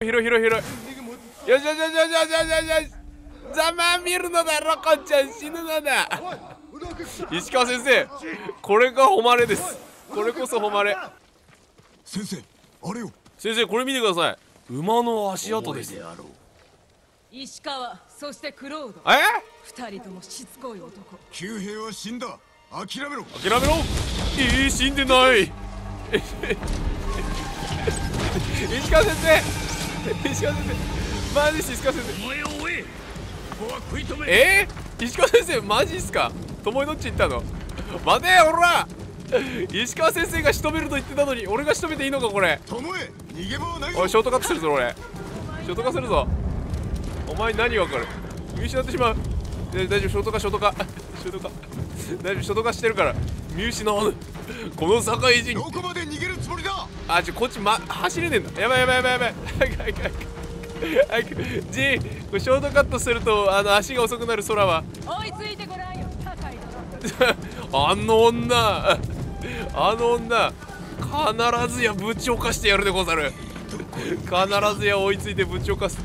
広い広い広い。よしよしよしよしよしよし。ざまみるのだろ、こっちゃん死ぬのだ。石川先生、これが誉れです。これこそ誉れ。 先生、あれよ。 先生、これ見てください。馬の足跡です。 石川、そしてクロード。二人ともしつこい男。 旧兵は死んだ。諦めろ。 諦めろ。死んでない。石川先生、石川先生、マジっす。石川先生、 お前を追え。ここは食い止め。 石川先生、マジっすか。巴どっち行ったの。待てよ、おら。石川先生が仕留めると言ってたのに、俺が仕留めていいのかこれ。 巴、逃げ場はないぞ。 おい、ショートカットするぞ俺。ショートカットするぞ。お前何わかる。見失ってしまう。大丈夫、ショートカショートカショートカ大丈夫、ショートカしてるから見失わぬ。この堺人、 どこまで逃げるつもりだ。 こっち、走れねえんだ。やばいやばいやばいやばい。早くジン、これショートカットすると足が遅くなる。空は追いついてごらんよ、高いあの女、必ずやぶち犯してやるでござる。必ずや追いついてぶち犯す。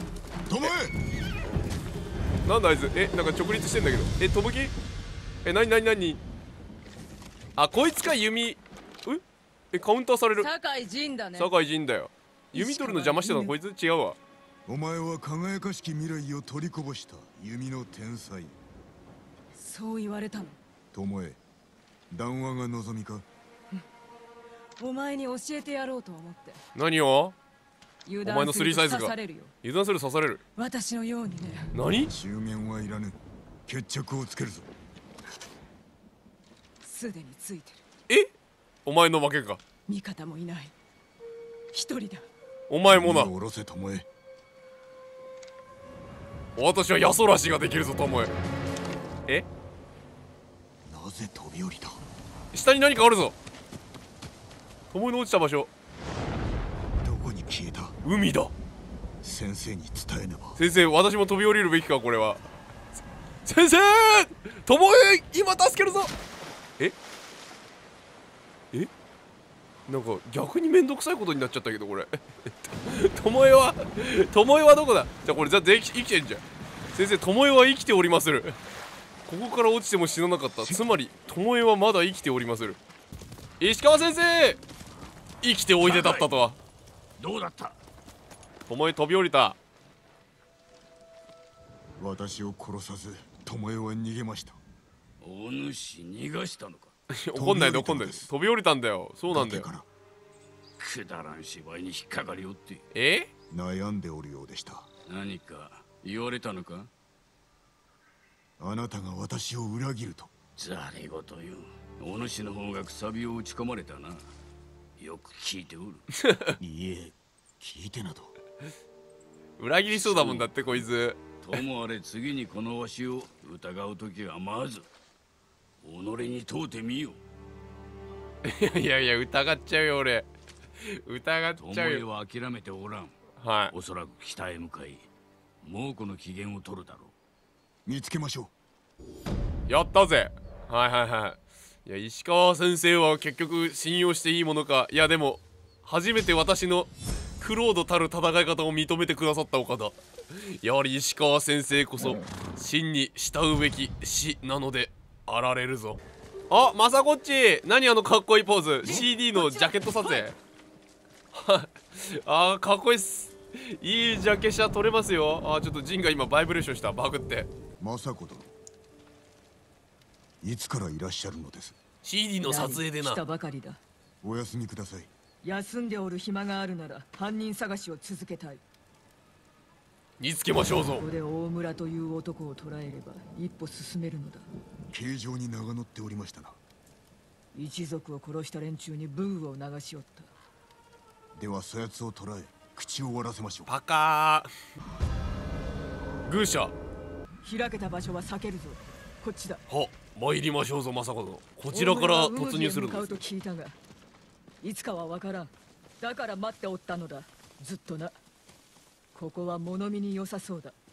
なんだあいつ。なんか直立してんだけど。飛ぶ気。何。こいつか。弓。カウンターされる。 堺人だね。 堺人だよ。弓取るの邪魔してたのこいつ。違うわ。 お前は輝かしき未来を取りこぼした弓の天才。 そう言われたの。 巴、談話が望みか。 お前に教えてやろうと思って。 何を。 お前のスリーサイズが油断する。刺される。 私のようにね。 何。 中言はいらぬ。決着をつけるぞ。 すでについてる。 お前の負けか。 味方もいない。一人だ。 お前もな。 下ろせ、巴。 私はヤソラシができるぞ、巴。 なぜ飛び降りた。 下に何かあるぞ。巴の落ちた場所。 どこに消えた。 海だ。 先生に伝えねば。 先生、私も飛び降りるべきかこれは。先生、巴今助けるぞ。なんか逆に面倒くさいことになっちゃったけどこれ。巴はどこだ。じゃあこれ全員生きてんじゃん。先生、巴は生きておりまする。ここから落ちても死ななかった。つまり巴はまだ生きておりまする。石川先生、生きておいでだったとは。 どうだった。 巴飛び降りた。 私を殺さず巴は逃げました。 お主逃がしたのか。 怒んないで怒んないで。飛び降りたんだよ。そうなんだよ。 くだらん芝居に引っかかりおって。 悩んでおるようでした。 何か言われたのか。 あなたが私を裏切ると。 ざれ言よ。お主の方がくさびを打ち込まれたな。よく聞いておる。 いえ、聞いてなど。 裏切りそうだもんだってこいつ。 ともあれ次にこのわしを疑うときはまず己に問うてみよ。 いや疑っちゃうよ俺。疑っちゃうよ。 巴は諦めておらん。おそらく北へ向かい猛虎の機嫌を取るだろう。 見つけましょう。やったぜ。いや、石川先生は結局信用していいものか。いやでも初めて私のクロードたる戦い方を認めてくださったお方。やはり石川先生こそ真に慕うべき師なのであられるぞ。まさこっち、何かっこいいポーズ。 CD のジャケット撮影。かっこいいっす。いいジャケ写撮れますよ。ちょっとジンが今バイブレーションした。バグって。 政子殿、いつからいらっしゃるのです。 CD の撮影でな。 来たばかりだ。 お休みください。 休んでおる暇があるなら犯人探しを続けたい。 見つけましょうぞ。 ここで大村という男を捕らえれば一歩進めるのだ。 形状に名が乗っておりましたな。 一族を殺した連中にブーを流しおった。 ではそやつを捕らえ口を割らせましょう。 パカー。グーシャ。 開けた場所は避けるぞ。こっちだ。 参りましょうぞ政子殿。こちらから突入するのです。と聞いたがいつかはわからん。だから待っておったのだ。ずっとな。ここは物見に良さそうだ。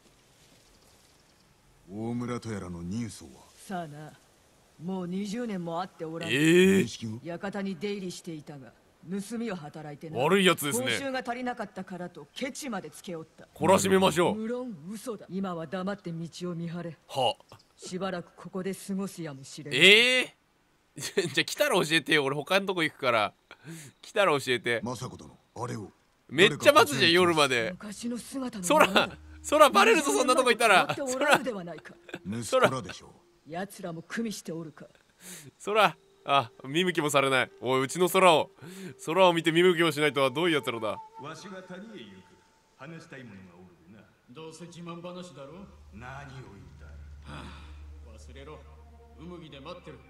大村とやらの人相は。 さあな。もう20年も会っておらん。 館に出入りしていたが盗みを働いてな。 悪いやつです報酬ね。 が足りなかったからとケチまでつけおった。 懲らしめましょう。 無論嘘だ。今は黙って道を見張れ。 はしばらくここで過ごすやもしれん。 じゃあ来たら教えてよ。俺他のとこ行くから来たら教えて。 政子殿、あれを。 めっちゃ待つじゃん夜まで。 昔の姿のそらそらバレるぞそんなとこ行ったら。 そらではないか。 盗らでしょ奴らも組みしておるか。 そら見向きもされない。おい、うちの空を見て見向きもしないとはどういうやつらだ。 わしが谷へ行く。話したいものがおるでな。 どうせ自慢話だろ。 何を言いたい。 忘れろ。うむぎで待ってる。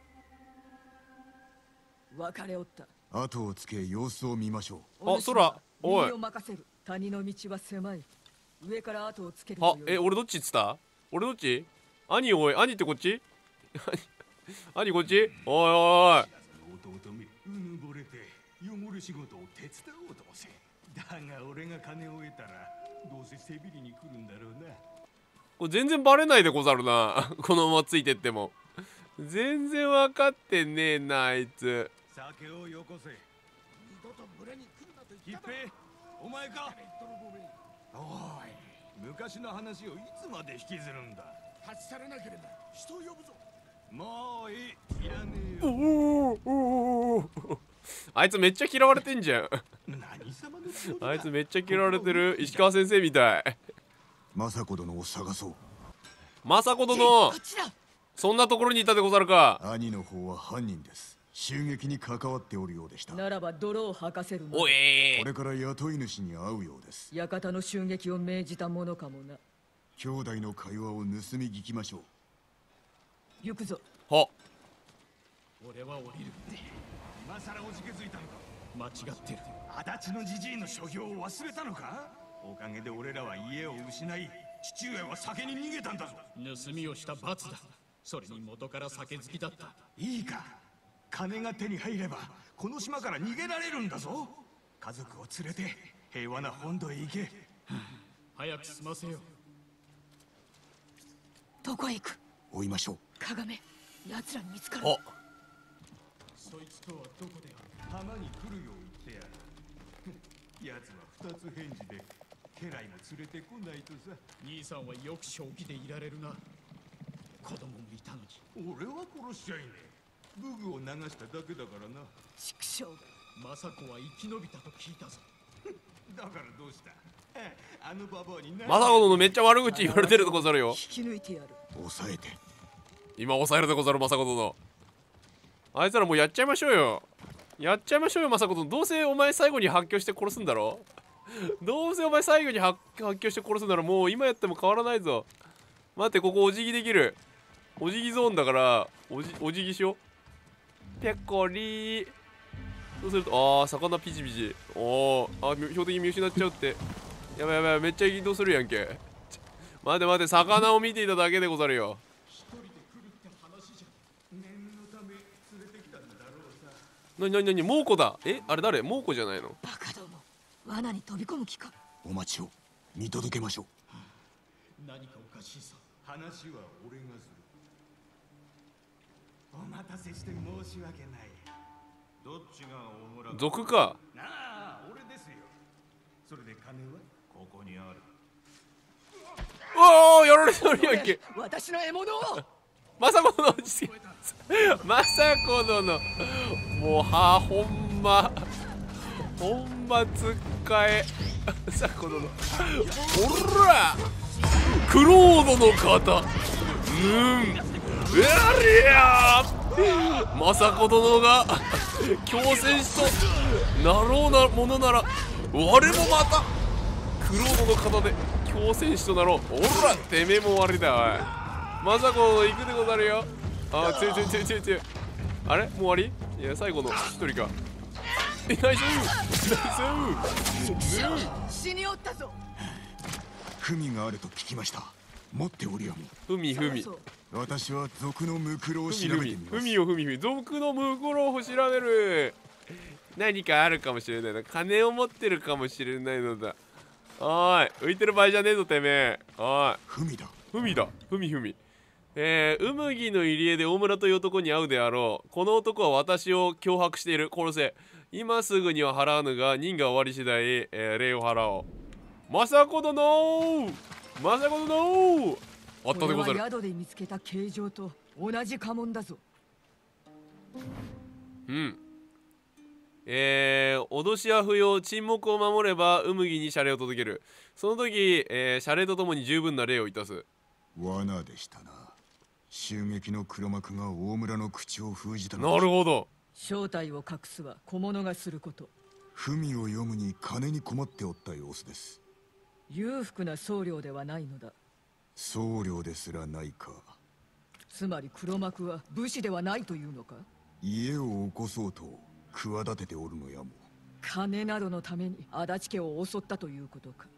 別れおった。 後をつけ様子を見ましょあ、空、おい右を任せる。谷の道は狭い。上から後をつけるとよい。 俺どっちっつった？俺どっち？兄、おい、兄ってこっち？兄こっち？おいおいおい。 弟め、うぬぼれて汚れ仕事を手伝おうともせ。だが俺が金を得たらどうせ背びりに来るんだろうな。 これ全然バレないでござるな。このままついてっても全然分かってねえなあいつ。 酒をよこせ。二度と群れに来るなと言っただろ。ひっぺ、お前か。おい、昔の話をいつまで引きずるんだ。 立ち去らなければ人を呼ぶぞ。 もういい、いらねえよ。 あいつめっちゃ嫌われてんじゃん。 何様のつもりだ。 あいつめっちゃ嫌われてる。石川先生みたい。 う。政子殿を探そう。 政子殿、 こっちだ。 そんなところにいたでござるか。 兄の方は犯人です。襲撃に関わっておるようでした。 ならば泥を吐かせるな。 おい、 これから雇い主に会うようです。 館の襲撃を命じたものかもな。 兄弟の会話を盗み聞きましょう。 行くぞ。 は俺は降りる。 今さらおじけづいたのか。 間違ってる。 足立のじじいの所業を忘れたのか。おかげで俺らは家を失い、父上は酒に逃げたんだぞ。 盗みをした罰だ。それに元から酒好きだった。 いいか、金が手に入ればこの島から逃げられるんだぞ。家族を連れて平和な本土へ行け。 早く済ませよ。 どこへ行く？ 追いましょう。 鏡。奴らに見つかる。 そいつとはどこで浜に来るよう言ってやる。奴は二つ返事で家来も連れてこないとさ。 兄さんはよく正気でいられるな。子供もいたのに。 俺は殺しちゃいねえ。武具を流しただけだからな。 畜生。 政子は生き延びたと聞いたぞ。 だからどうした。あのババアに何。 政子殿めっちゃ悪口言われてるでござるよ。 引き抜いてやる。 抑えて。 今抑えるでござる政子殿。あいつらもうやっちゃいましょうよ。やっちゃいましょうよ政子殿。どうせお前最後に発狂して殺すんだろ。どうせお前最後に発狂して殺すんだろ。もう今やっても変わらないぞ。待って、ここお辞儀できる。お辞儀ゾーンだからお辞儀しよう。ペコリー。そうすると魚ピチピチ。標的見失っちゃうって。やばいやばい、めっちゃ移動するやんけ。待て待て、魚を見ていただけでござるよ。なに猛虎だ。あれ誰？猛虎じゃないの？ バカども。罠に飛び込む気か。 お待ちを。見届けましょう。 何かおかしいさ。 話は俺がする。お待たせして申し訳ない。どっちが大村。 賊か。 なあ、俺ですよ。それで金はここにある。 おお、やられてるやんけ。 私の獲物を。 政子殿落ち着け。政子殿もうほんま使え。政子殿おらクロードの方うりゃー政子殿が強戦士となろうなものなら我もまたクロードの方で強戦士となろう。おらてめえも終わりだ。おい政子殿行くでござるよ。強い。あれもう終わり？いや最後の一人か。ナイス死におったぞ。 文があると聞きました。持っておりやも。 ふみ私は賊のムクロを調べてみます。 賊のムクロを調べる。何かあるかもしれないな。金を持ってるかもしれないのだ。おい浮いてる場合じゃねえぞてめえ。おいふみ。うむぎの入り江で大村という男に会うであろう。この男は私を脅迫している。殺せ。 今すぐには払わぬが任が終わり次第、礼を払おう。政子殿、政子殿、あったでござる。 これは宿で見つけた形状と同じ家紋だぞ。 うん。脅しは不要。沈黙を守ればウムギに謝礼を届ける。その時、謝礼とともに十分な礼をいたす。 罠でしたな。襲撃の黒幕が大村の口を封じたのなるほど。 正体を隠すは小物がすること。 文を読むに金に困っておった様子です。 裕福な僧侶ではないのだ。 僧侶ですらないか。 つまり黒幕は武士ではないというのか。 家を起こそうと企てておるのやも。 金などのために足立家を襲ったということか。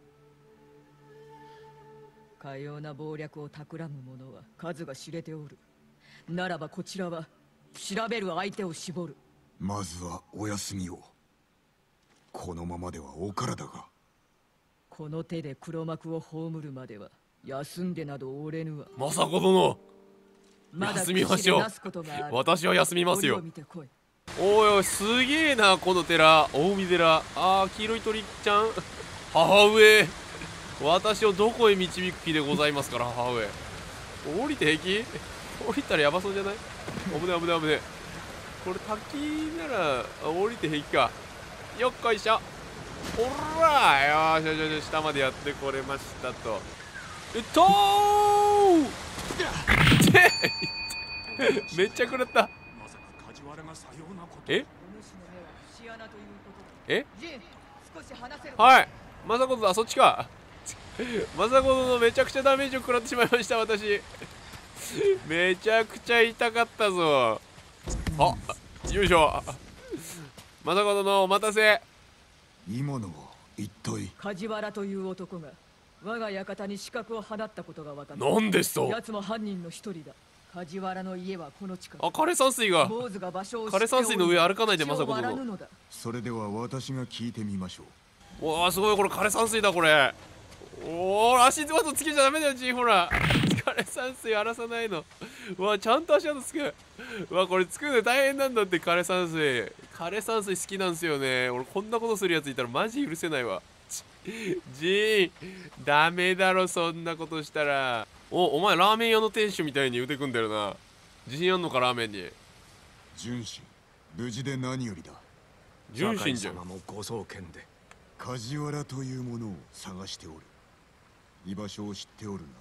かような謀略を企む者は数が知れておる。ならばこちらは調べる相手を絞る。 まずはお休みを。このままではお体が。 この手で黒幕を葬るまでは休んでなどおれぬわ。 政子殿、 まだ休みましょう。 口で出すことがある。 私は休みますよ。 折を見てこい。 おいおい、すげえなこの寺、大海寺。あー、黄色い鳥ちゃん、母上、私をどこへ導く気でございますから。母上、降りて平気？降りたらやばそうじゃない？危ね危ね危ね。これ滝なら降りて平気か。よっこいしょ。ほら、よしよしよし、下までやってこれましたと。うっとーってめっちゃ食らった。 まさか梶原がさようなこと。 えお主の目は節穴ということえだ。ジン、少し離せる。 はい、政子殿、あ、そっちか。政子殿、めちゃくちゃダメージを食らってしまいました、私。めちゃくちゃ痛かったぞ。あ、よいしょ。政子殿、お待たせ。 今のは一体。 梶原という男が我が館に刺客を放ったことが分かった。 なんですと。 奴も犯人の一人だ。梶原の家はこの近く。 あ、枯山水が。 坊主が場所を知っており、 枯山水の上歩かないで、政子殿。 口を割らぬのだ。 それでは私が聞いてみましょう。 おー、すごい、これ枯山水だ、これ。おー、足跡つけちゃダメだよ、ジン、ほら。枯山水荒らさないの。うわ、ちゃんと足跡つく。うわ、これ作るの大変なんだって。枯山水、枯山水好きなんすよね。俺こんなことするやついたらマジ許せないわ。ジン、ダメだろ、そんなことしたら。お前ラーメン屋の店主みたいに腕組んでるな。自信あんのか、ラーメンに。 純真、無事で何よりだ。 純真じゃん。 様もご送検で。 梶原というものを探しておる。居場所を知っておるな。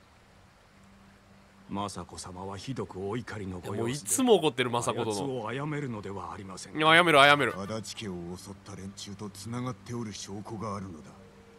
政子様はひどくお怒りのごもうい様子で、 つも怒ってる政子あやつ殿。 を殺めるのではありませんか。 やめろ、やめろ。 足立家を襲った連中とつながっておる証拠があるのだ。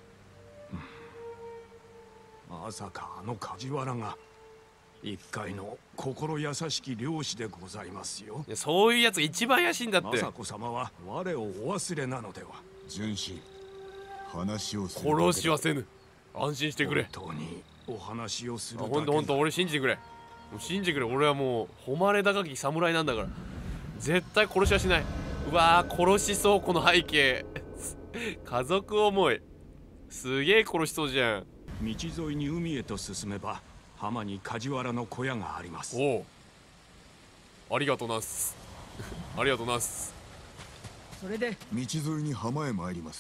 まさかあの梶原が一介の心優しき漁師でございますよ。 いや、そういうやつが一番怪しいんだって。 政子様は我をお忘れなのでは。 純真、話をする。 殺しはせぬ。安心してくれ。 本当にお話をするあ、 だけ。 ほんとほんと、俺信じてくれ。もう信じてくれ。俺はもう誉れ高き侍なんだから。絶対殺しはしない。うわー、殺しそう、この背景。家族思い。すげえ殺しそうじゃん。 道沿いに海へと進めば浜に梶原の小屋があります。 おう、ありがとなっす。ありがとなっす。 それで道沿いに浜へ参ります。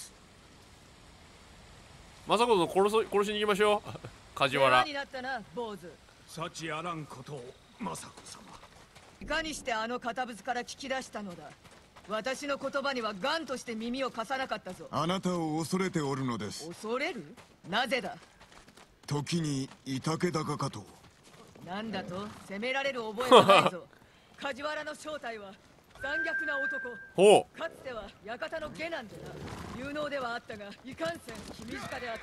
政子殿、殺しに行きましょう。梶世話原。 になったな、坊主。 幸あらんことを政子様。 いかにしてあの堅物から聞き出したのだ。私の言葉には頑として耳を貸さなかったぞ。 あなたを恐れておるのです。 恐れる？なぜだ？ 時にいたけ高かと。 なんだと？責められる覚えはないぞ。梶原の正体は残虐な男。 ほう。 かつては館の下男でな。有能ではあったがいかんせん気短であった。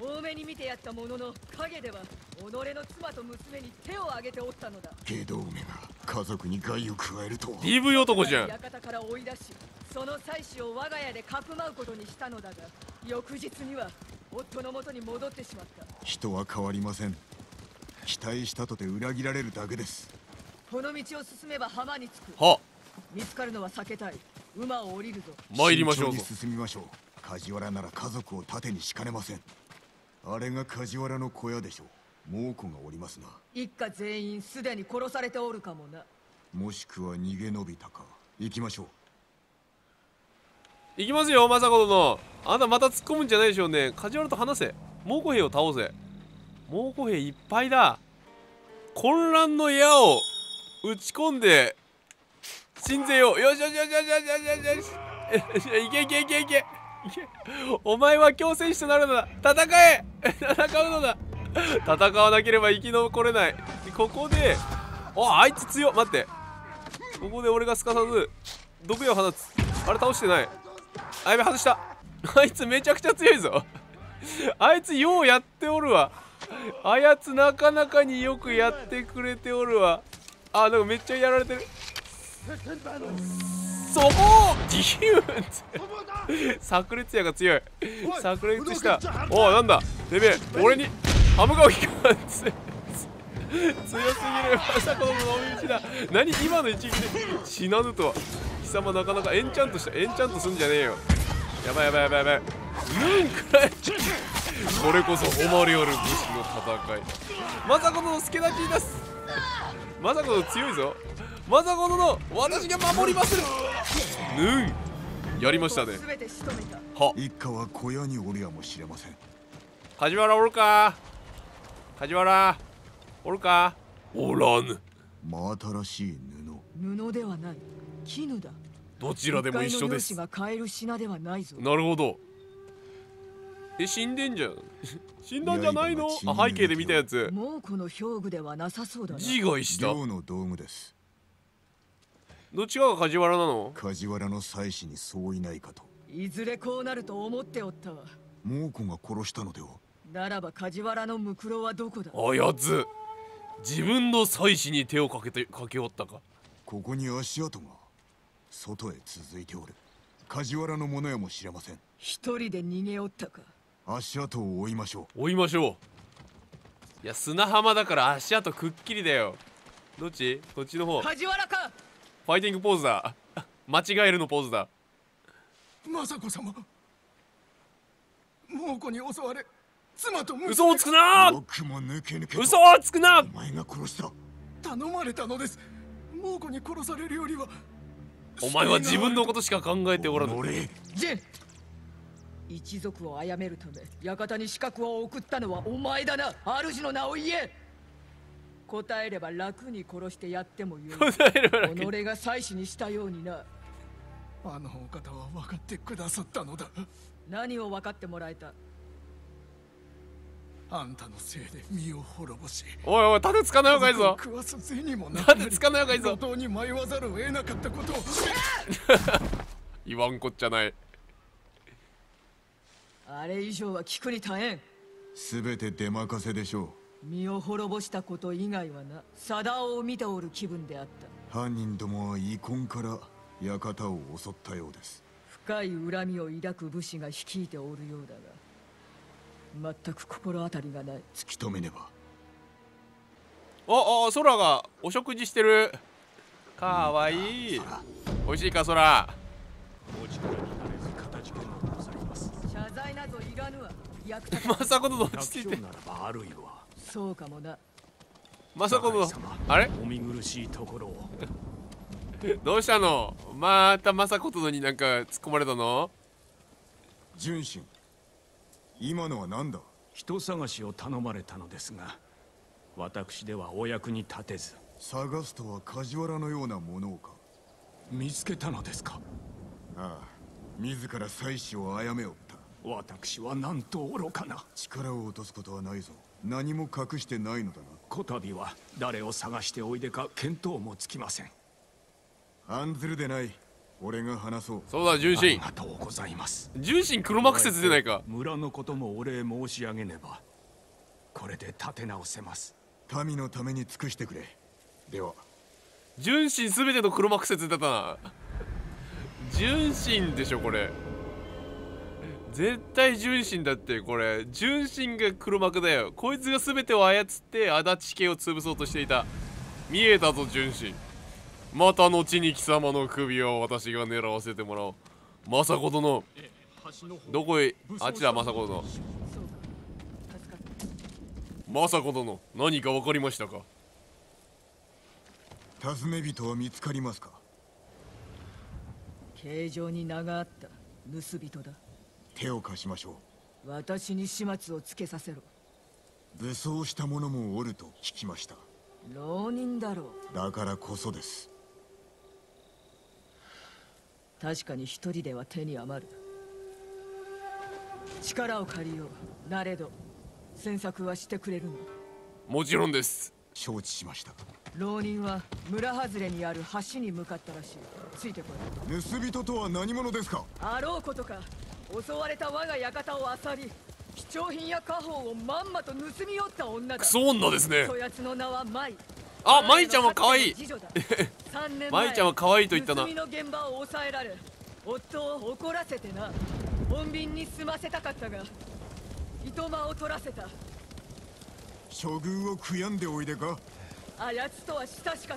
多めに見てやったものの陰では己の妻と娘に手を挙げておったのだ。 外道めが家族に害を加えるとは。 DV 男じゃん。 館から追い出し、その妻子を我が家でかくまうことにしたのだが、翌日には夫の元に戻ってしまった。 人は変わりません。期待したとて裏切られるだけです。 この道を進めば浜に着く。 は、 見つかるのは避けたい。馬を降りるぞ。 参りましょうぞ。 慎重に進みましょう。梶原なら家族を盾にしかねません。あれが梶原の小屋でしょう。猛虎がおりますな。 一家全員すでに殺されておるかもな。 もしくは逃げ延びたか。行きましょう。 行きますよ政子殿。あんたまた突っ込むんじゃないでしょうね。梶原と話せ。猛虎兵を倒せ。猛虎兵いっぱいだ。混乱の矢を打ち込んで鎮ぜよう。よしよしよしよしよしよしよし。いけいけいけいけ。お前は強戦士となるのだ。戦え。戦うのだ。戦わなければ生き残れない。ここであいつ強っ。待って、ここで俺がすかさず毒矢を放つ。あれ倒してない。あやべ、外した。あいつめちゃくちゃ強いぞ。あいつようやっておるわ。あやつなかなかによくやってくれておるわ。なんかめっちゃやられてる。そこディューン炸裂矢が強い。炸裂した。なんだてめえ、俺にハムガを引くわ。強すぎる。政子の飲み道だ。何今の一撃で死なぬとは。貴様なかなかエンチャントした。エンチャントすんじゃねえよ。やばいやばいやばいやばい。ヌンくらい。これこそ誉れよる武士の戦い。政子の助太刀出す。政子の強いぞ。政子の私が守りまする。ヌンやりましたね。は一家は小屋におるやもしれません。 梶原おるか。梶原おるか。おらぬ。 真新しい布ではない、絹だ。 どちらでも一緒です。 が買える品ではないぞ。 なるほど。死んでんじゃん。死んだんじゃないの。背景で見たやつ。 もうこの兵具ではなさそうだな。 自害した。 漁の道具です。 どっちかが梶原なの。 梶原の妻子にそういないかと。 いずれこうなると思っておったわ。 猛虎が殺したのでは。 ならば梶原のムクロはどこだ。 あやつ自分の妻子に手をかけおったか。 ここに足跡が外へ続いておる。梶原のものやもしれません。 一人で逃げおったか。 足跡を追いましょう。追いましょう。いや砂浜だから足跡くっきりだよ。どっち？こっちの方。 梶原か。 ファイティングポーズだ。間違えるのポーズだ。 政子様、猛虎に襲われ妻と嘘をつくな。 よくも抜け抜け。 嘘をつくな。 お前が殺した。 頼まれたのです。猛虎に殺されるよりは。 お前は自分のことしか考えておらぬ。 ジェン、一族を殺めるため館に刺客を送ったのはお前だな。主の名を言え。答えれば楽に殺してやってもよい。 答えれば楽に。 己が妻子にしたようにな。 あのお方は分かってくださったのだ。 何を分かってもらえた。 あんたのせいで身を滅ぼし、 おいおい盾つかない方がいいぞ。 食わす銭もなく盾つかない方がいいぞ。 路頭に迷わざるを得なかったことを言わんこっちゃない。 あれ以上は聞くに耐えん。 すべて出任せでしょう。 身を滅ぼしたこと以外はな、貞夫を見ておる気分であった。 犯人どもは遺恨から館を襲ったようです。 深い恨みを抱く武士が率いておるようだが、全く心当たりがない。 突き止めねば。 空がお食事してる。かわいい。美味しいか空。 お力になれず形けのございます。 謝罪などいらぬわ。 政子殿落ち着いて。 ならばあるいはそうかもな。 政子殿、あれお見苦しいところを。 どうしたの。また政子殿になんか突っ込まれたの。 純真、今のは何だ。 人探しを頼まれたのですが、私ではお役に立てず。 探すとは梶原のようなものをか。 見つけたのですか。 ああ、自ら妻子を殺めおった。 私はなんと愚かな。 力を落とすことはないぞ。何も隠してないのだな。 こたびは誰を探しておいでか見当もつきません。 案ずるでない。俺が話そう。 そうだ、純真。 ありがとうございます。 純真黒幕説でないか。 村のこともお礼申し上げねば。これで立て直せます。 民のために尽くしてくれ。では。 純真すべての黒幕説だったな。純真でしょこれ。絶対純真だって。これ純真が黒幕だよ。こいつが全てを操って足立家を潰そうとしていた。見えたぞ純真。また後に貴様の首を私が狙わせてもらおう。政子殿、どこへ。あっちだ。政子殿、政子殿、何か分かりましたか。 尋ね人は見つかりますか。 形状に名があった。 盗人だ。 手を貸しましょ私に始末をつけさせろ。 う。武装した者もおると聞きました。 浪人だろう。 だからこそです。 確かに一人では手に余る。力を借りよう。なれど詮索はしてくれるの？ もちろんです。 承知しました。 浪人は村外れにある橋に向かったらしい。ついてこい。 盗人とは何者ですか？ あろうことか襲われた我が館を漁り、貴重品や家宝をまんまと盗み寄った女だ。 クソ女ですね。 そやつの名は舞。 あ、舞ちゃんは可愛い。 3年前舞ちゃんは可愛いと言ったな。 盗みの現場を抑えられ、夫を怒らせてな。穏便に済ませたかったが糸間を取らせた。 処遇を悔やんでおいでか？ あやつとは親しかった。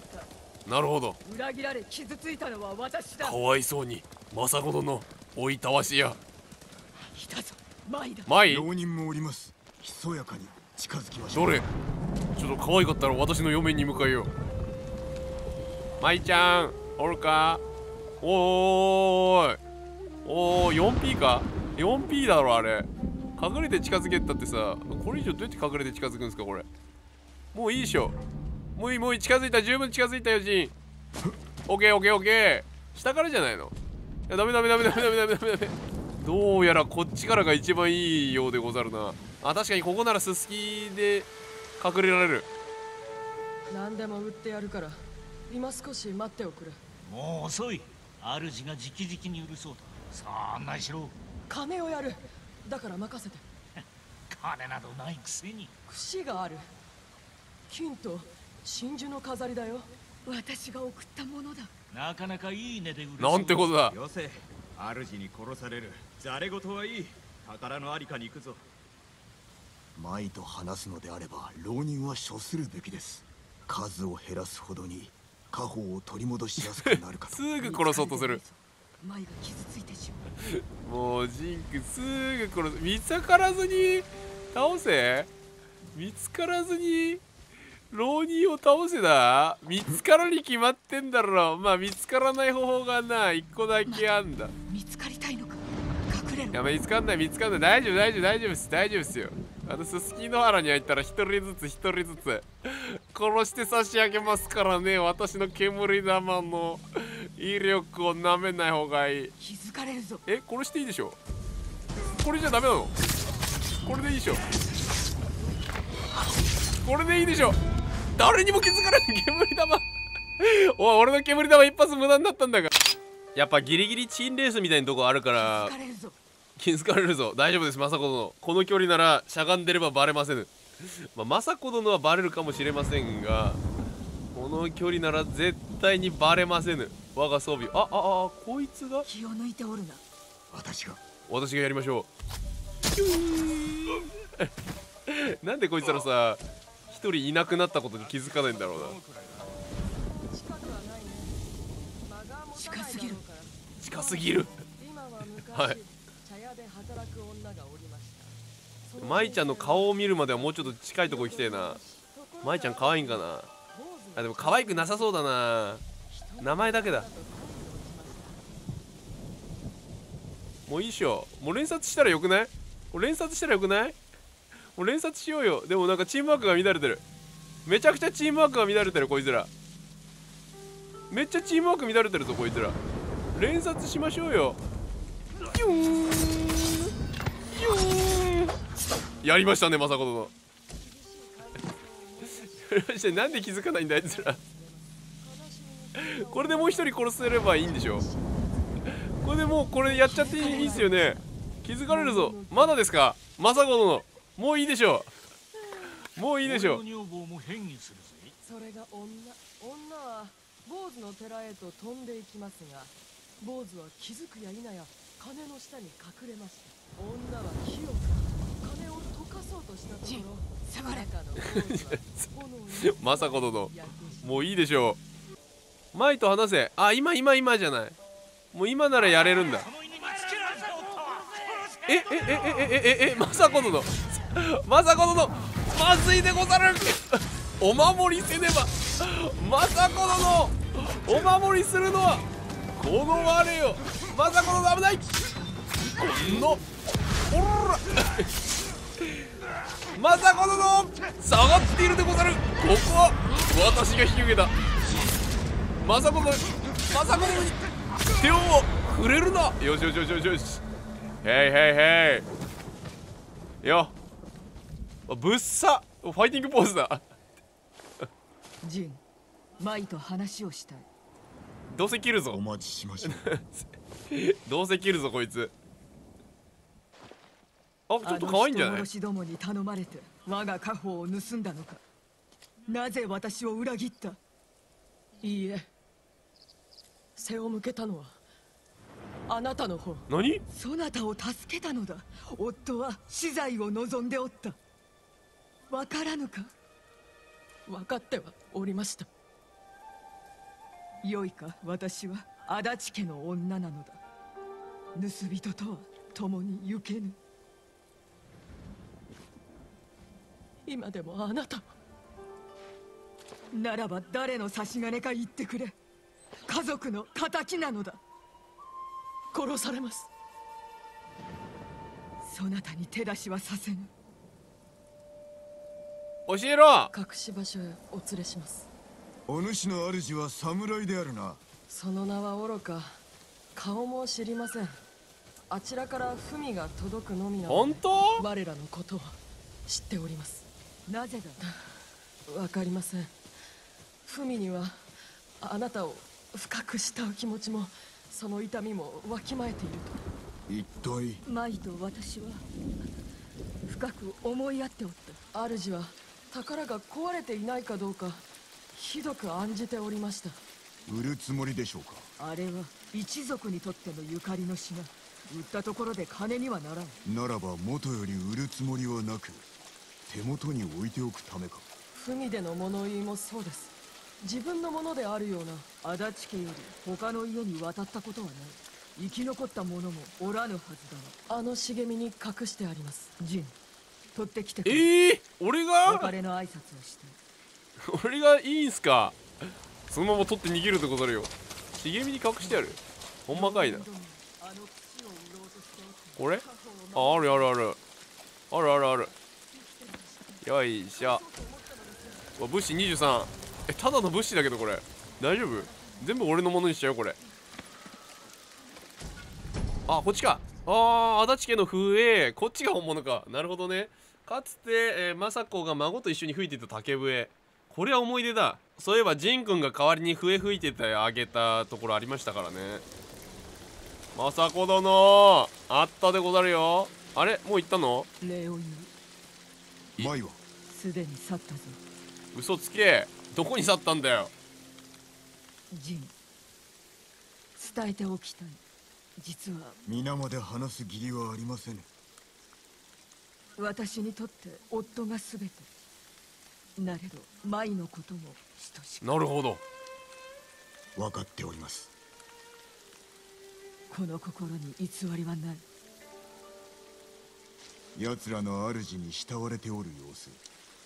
なるほど。 裏切られ傷ついたのは私だ。 かわいそうに政子殿おいたわしや。 来たぞ、舞だ。 舞？ 浪人もおります。ひそやかに近づきましょう。 どれ？ちょっと可愛かったら私の嫁に迎えよう。舞ちゃんおるか？おーいおー、 4P か？ 4P だろあれ。隠れて近づけったってさ、これ以上どうやって隠れて近づくんですかこれ。もういいでしょ。もういい近づいた、十分近づいたよジン。オッケーオッケーオッケー。下からじゃないの？いやダメダメダメダメダメダメダメダメ。どうやらこっちからが一番いいようでござるな。あ、確かにここならススキで隠れられる。 何でも売ってやるから今少し待っておくれ。 もう遅い。主が直々に許そうとそんなしろ。 金をやる。だから任せて。 金などないくせに。 櫛がある。金と真珠の飾りだよ。 私が送ったものだ。 なかなかいい値で売る。 なんてことだ。 よせ、主に殺される。ざれ言はいい。宝のありかに行くぞ。 舞と話すのであれば浪人は処するべきです。数を減らすほどに家宝を取り戻しやすくなるかと。 すぐ殺そうとする。 舞が傷ついてしまう。 もうジンクすぐ殺す。見つからずに倒せ。見つからずに浪人を倒せだ。見つからに決まってんだろ。まあ見つからない方法がな1個だけあんだ。 見つかりたいのか。隠れろ。 いや見つかんない見つかんない。大丈夫大丈夫大丈夫です大丈夫ですよ。ススキ野原に入ったら一人ずつ殺して差し上げますからね。私の煙玉の威力をなめない方がいい。 気づかれるぞ。 え、殺していいでしょ。これじゃダメなの？これでいいでしょ。これでいいでしょ。誰にも気づかれない煙玉おい、俺の煙玉一発無駄になったんだが。やっぱギリギリチーンレースみたいなとこあるから気づかれるぞ。大丈夫です、政子殿。この距離ならしゃがんでればバレませぬ。まあ、政子殿はバレるかもしれませんが、この距離なら絶対にバレませぬ。我が装備。こいつが気を抜いておるな。 私がやりましょうなんでこいつらさ一人いなくなったことに気づかないんだろうな。 近すぎる。 近すぎるはい。舞ちゃんの顔を見るまではもうちょっと近いとこ行きたいな。舞ちゃん可愛いんかな。あ、でも可愛くなさそうだな。名前だけだ。もういいっしょ。もう連殺したらよくない？もう連殺したらよくない？もう連殺しようよ。でもなんかチームワークが乱れてる。めちゃくちゃチームワークが乱れてるこいつら。めっちゃチームワーク乱れてるぞこいつら。連殺しましょうよ。やりましたね政子殿なんで気づかないんだあいつらこれでもう一人殺せればいいんでしょ。これでもうこれやっちゃっていいっすよね。気づかれるぞ。まだですか政子殿。もういいでしょう。もういいでしょう。 それが女は坊主の寺へと飛んでいきますが、坊主は気づくや否や金の下に隠れました。女は火を金を溶かそうとしたところ、 下がれ。 政子殿もういいでしょう。舞と話せ。あ、今じゃない。もう今ならやれるんだ。政子殿まずいでござるお守りせねば。政子殿お守りするのはこの我よ。政子殿危ない。 んなおらまさこ殿下がっているでござる。ここは私が引き受けた。まさこ殿に手を触れるな。よしよしよしよしよし。へいへいへいよ。ぶっさファイティングポーズだ。 ジン、マイと話をしたい。 どうせ切るぞ。 お待ちしましょう。 どうせ切るぞこいつ。あ、ちょっと可愛いんじゃない？ あの人殺しどもに頼まれて我が家宝を盗んだのか。なぜ私を裏切った？ いいえ、背を向けたのはあなたの方。 何？ そなたを助けたのだ。夫は死罪を望んでおった。わからぬか？ 分かってはおりました。 よいか、私は足立家の女なのだ。盗人とは共に行けぬ。 今でもあなたは。 ならば誰の差し金か言ってくれ。家族の仇なのだ。 殺されます。 そなたに手出しはさせぬ。 教えろ。 隠し場所へお連れします。 お主の主は侍であるな。 その名はおろか顔も知りません。あちらから文が届くのみなので。 本当？ 我らのことは知っております。 なぜだ？ わかりません。文にはあなたを深く慕う気持ちもその痛みもわきまえていると。 一体マイと私は深く思い合っておった。 主は宝が壊れていないかどうかひどく案じておりました。 売るつもりでしょうか。 あれは一族にとってのゆかりの品。売ったところで金にはならん。 ならば元より売るつもりはなく手元に置いておくためか。 文での物言いもそうです。自分のものであるような。 足立家より他の家に渡ったことはない。生き残った者もおらぬはずだわ。 あの茂みに隠してあります。 ジン、取ってきてくれ。 俺が別れの挨拶をして。 俺がいいんすか。そのまま取って逃げるってことあるよ。茂みに隠してある。ほんまかいな。これ？あ、あるあるある。あるあるある。よいしょ。物資23。ただの物資だけどこれ大丈夫？全部俺のものにしちゃうよこれ。あ、こっちか。足立家の笛。こっちが本物か。なるほどね。かつて、政子が孫と一緒に吹いていた竹笛。これは思い出だ。そういえばジンくんが代わりに笛吹いててあげたところありましたからね。政子殿あったでござるよ。あれもう行ったの？ 礼を言う。 舞はすでに去ったぞ。 嘘つけ。どこに去ったんだよ。 ジン、伝えておきたい。実は皆まで話す義理はありませぬ。 私にとって夫が全て。なれど舞のことも等しく。 なるほど。 分かっております。 この心に偽りはない。 奴らの主に慕われておる様子。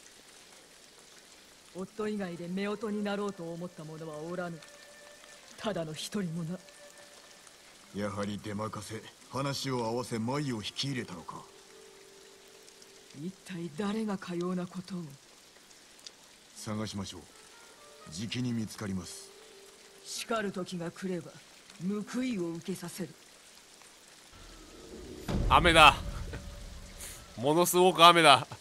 夫以外で夫婦になろうと思った者はおらぬ。ただの一人もな。 やはり出任せ話を合わせ舞を引き入れたのか。 一体誰がかようなことを。 探しましょう。じきに見つかります。 叱る時が来れば報いを受けさせる。 雨だ。ものすごく雨だ。